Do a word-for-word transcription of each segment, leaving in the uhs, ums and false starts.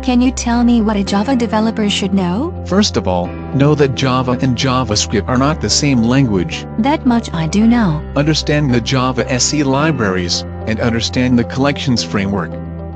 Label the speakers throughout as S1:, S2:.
S1: Can you tell me what a Java developer should know?
S2: First of all, know that Java and JavaScript are not the same language.
S1: That much I do know.
S2: Understand the Java S E libraries, and understand the collections framework.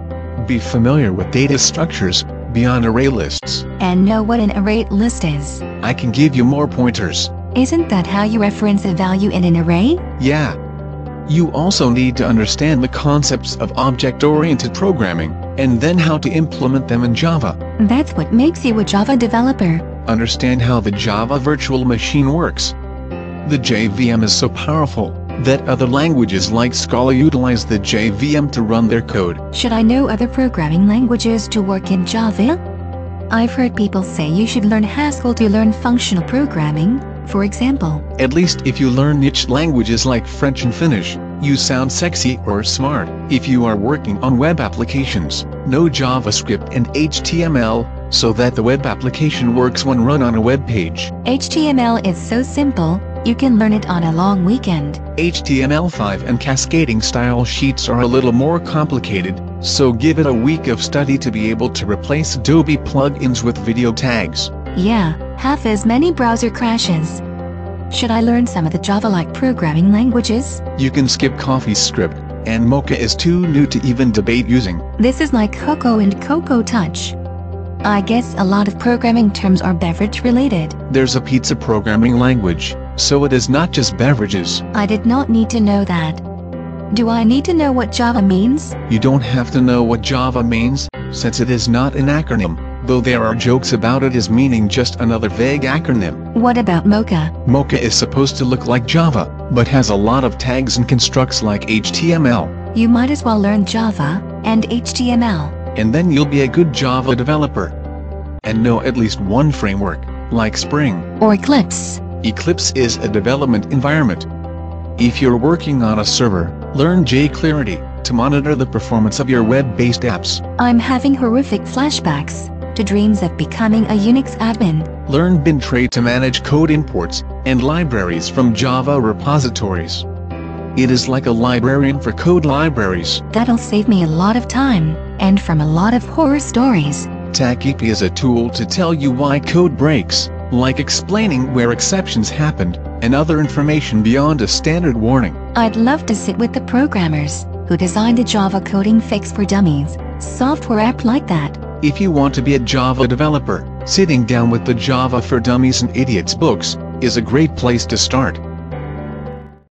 S2: Be familiar with data structures, beyond array lists.
S1: And know what an array list is.
S2: I can give you more pointers.
S1: Isn't that how you reference a value in an array?
S2: Yeah. You also need to understand the concepts of object-oriented programming, and then how to implement them in Java.
S1: That's what makes you a Java developer.
S2: Understand how the Java virtual machine works. The J V M is so powerful that other languages like Scala utilize the J V M to run their code.
S1: Should I know other programming languages to work in Java? I've heard people say you should learn Haskell to learn functional programming, for example.
S2: At least if you learn niche languages like French and Finnish, you sound sexy or smart. If you are working on web applications, know JavaScript and H T M L, so that the web application works when run on a web page.
S1: H T M L is so simple, you can learn it on a long weekend.
S2: H T M L five and cascading style sheets are a little more complicated, so give it a week of study to be able to replace Adobe plugins with video tags.
S1: Yeah, half as many browser crashes. Should I learn some of the Java-like programming languages?
S2: You can skip CoffeeScript, and Mocha is too new to even debate using.
S1: This is like Cocoa and Cocoa Touch. I guess a lot of programming terms are beverage-related.
S2: There's a pizza programming language, so it is not just beverages.
S1: I did not need to know that. Do I need to know what Java means?
S2: You don't have to know what Java means, since it is not an acronym, though there are jokes about it as meaning just another vague acronym.
S1: What about Mocha?
S2: Mocha is supposed to look like Java, but has a lot of tags and constructs like H T M L.
S1: You might as well learn Java and H T M L.
S2: And then you'll be a good Java developer. And know at least one framework, like Spring
S1: or Eclipse.
S2: Eclipse is a development environment. If you're working on a server, learn jQuery to monitor the performance of your web-based apps.
S1: I'm having horrific flashbacks to dreams of becoming a Unix admin.
S2: Learn Bintray to manage code imports and libraries from Java repositories. It is like a librarian for code libraries.
S1: That'll save me a lot of time, and from a lot of horror stories.
S2: TACeep is a tool to tell you why code breaks, like explaining where exceptions happened, and other information beyond a standard warning.
S1: I'd love to sit with the programmers who designed the Java coding fix for dummies software app like that.
S2: If you want to be a Java developer, sitting down with the Java for Dummies and Idiots books is a great place to start.